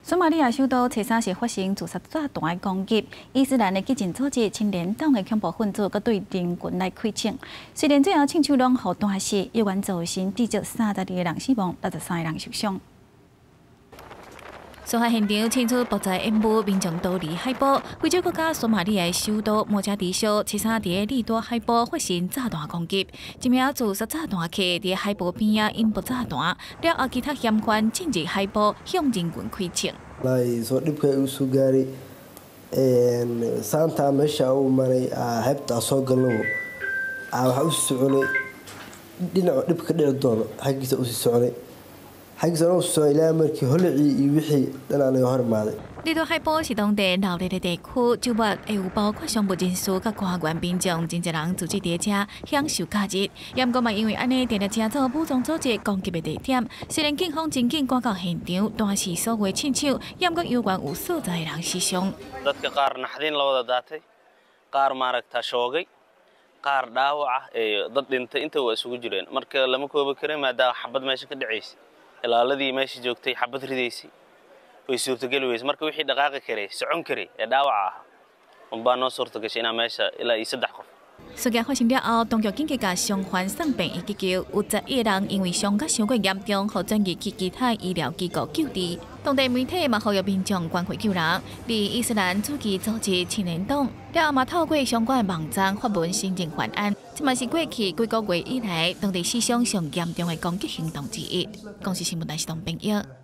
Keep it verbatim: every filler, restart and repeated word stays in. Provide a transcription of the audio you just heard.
索马利亚首都切沙市发生自杀炸弹的攻击，伊斯兰的激进组织青年党的恐怖分子，佮对人群来开枪。虽然最后枪手拢互弹死，有关造成至少三十二个人死亡，六十三个人受伤。 事发现场清楚爆炸烟雾，民众逃离海堡。非洲国家索马利亚首都莫加迪修，切沙伫利多海堡发生炸弹攻击，一名自杀炸弹客伫海堡边仔引爆炸弹，了后其他嫌犯进入海堡向人群开枪。 soo dhibka uu soo gaaray saanta meesha uu maray xeebta soo galno waxa uu soconay dhinaca dhibka dhici doono xagiisa uu soconay xagiisa uu soo ilaa markii holcii iyo wixii dhanaan hor imaaday 利多海堡是当地闹热的地区，周末会有包括商务人士甲官员民众真侪人自己伫车享受假日。不过嘛，因为安尼，定定车做武装组织攻击的地点。虽然警方真紧赶到现场，但是所有亲手，不过有关有数十个人死伤。 dadka qaar naxdin la wada daatay, qaar maaragta shoogay, qaar dhaawac ah ee dad dhintay inta waa isugu jireen. Marka lama koobi karin maadaama xabad meesha ka dhacaysay. Ilaaladii meesha joogtay xabad ridaysay. way suurtagal weyse marka wixii dhaqaaqi karay socon karay ee dhaawac ah unbaa noo suurtagashay inaa meesha ilaa iyo saddex qof 事件发生了后，当局紧急甲伤患送病医急救，有十一个人因为伤甲伤过严重，互转移去其他医疗机构救治。当地媒体嘛呼吁民众关怀救人。离伊斯兰主义组织青年党了后嘛透过相关的网站发文申请还案，这嘛是过去几个月以来当地史上上严重的攻击行动之一。公司新闻台是同朋友。